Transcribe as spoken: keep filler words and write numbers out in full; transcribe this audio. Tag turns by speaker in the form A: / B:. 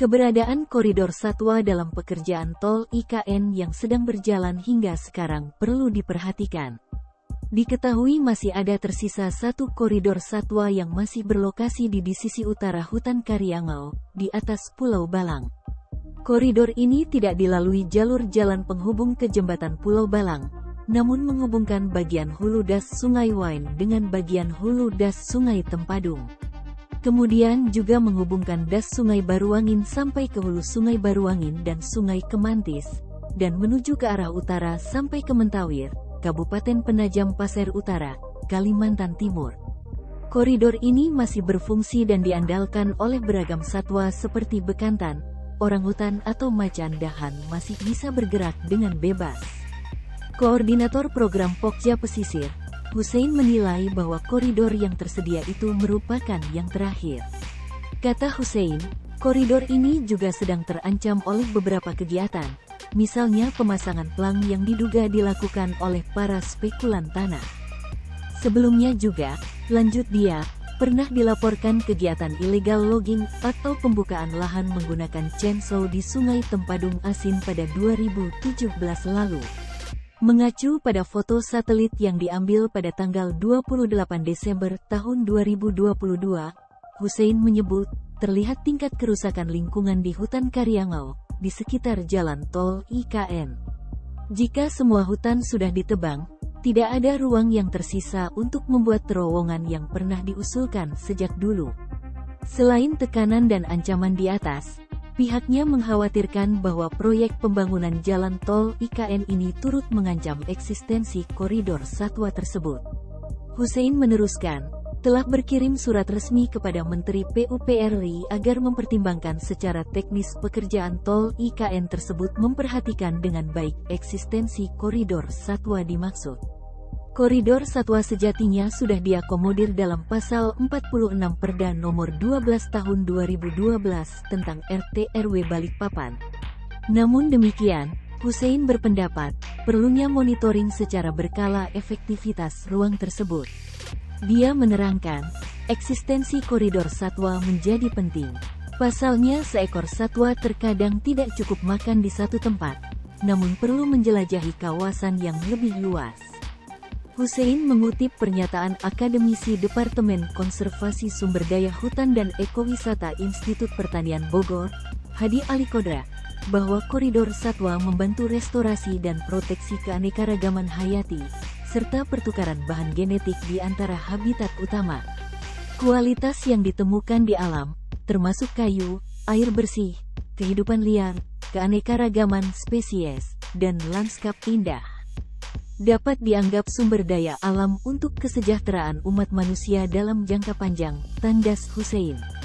A: Keberadaan koridor satwa dalam pekerjaan tol I K N yang sedang berjalan hingga sekarang perlu diperhatikan. Diketahui masih ada tersisa satu koridor satwa yang masih berlokasi di, di sisi utara hutan Karyangau, di atas Pulau Balang. Koridor ini tidak dilalui jalur jalan penghubung ke jembatan Pulau Balang, namun menghubungkan bagian hulu das Sungai Wain dengan bagian hulu das Sungai Tempadung. Kemudian juga menghubungkan das Sungai Baruangin sampai ke hulu Sungai Baruangin dan Sungai Kemantis, dan menuju ke arah utara sampai ke Mentawir, Kabupaten Penajam Pasir Utara, Kalimantan Timur. Koridor ini masih berfungsi dan diandalkan oleh beragam satwa seperti bekantan, orangutan atau macan dahan masih bisa bergerak dengan bebas. Koordinator program Pokja Pesisir, Hussein menilai bahwa koridor yang tersedia itu merupakan yang terakhir. Kata Hussein, koridor ini juga sedang terancam oleh beberapa kegiatan, misalnya pemasangan plang yang diduga dilakukan oleh para spekulan tanah. Sebelumnya juga, lanjut dia, pernah dilaporkan kegiatan ilegal logging atau pembukaan lahan menggunakan chainsaw di Sungai Tempadung Asin pada dua ribu tujuh belas lalu. Mengacu pada foto satelit yang diambil pada tanggal dua puluh delapan Desember tahun dua ribu dua puluh dua, Hussein menyebut, terlihat tingkat kerusakan lingkungan di hutan Karyangau, di sekitar jalan tol I K N. Jika semua hutan sudah ditebang, tidak ada ruang yang tersisa untuk membuat terowongan yang pernah diusulkan sejak dulu. Selain tekanan dan ancaman di atas, pihaknya mengkhawatirkan bahwa proyek pembangunan jalan tol I K N ini turut mengancam eksistensi koridor satwa tersebut. Hussein meneruskan, telah berkirim surat resmi kepada Menteri P U P R I agar mempertimbangkan secara teknis pekerjaan tol I K N tersebut memperhatikan dengan baik eksistensi koridor satwa dimaksud. Koridor satwa sejatinya sudah diakomodir dalam pasal empat puluh enam Perda nomor dua belas tahun dua ribu dua belas tentang R T R W Balikpapan. Namun demikian, Hussein berpendapat, perlunya monitoring secara berkala efektivitas ruang tersebut. Dia menerangkan, eksistensi koridor satwa menjadi penting. Pasalnya seekor satwa terkadang tidak cukup makan di satu tempat, namun perlu menjelajahi kawasan yang lebih luas. Hussein mengutip pernyataan akademisi Departemen Konservasi Sumber Daya Hutan dan Ekowisata Institut Pertanian Bogor, Hadi Alikodra, bahwa koridor satwa membantu restorasi dan proteksi keanekaragaman hayati, serta pertukaran bahan genetik di antara habitat utama. Kualitas yang ditemukan di alam, termasuk kayu, air bersih, kehidupan liar, keanekaragaman spesies, dan lanskap indah, dapat dianggap sumber daya alam untuk kesejahteraan umat manusia dalam jangka panjang, tandas Hussein.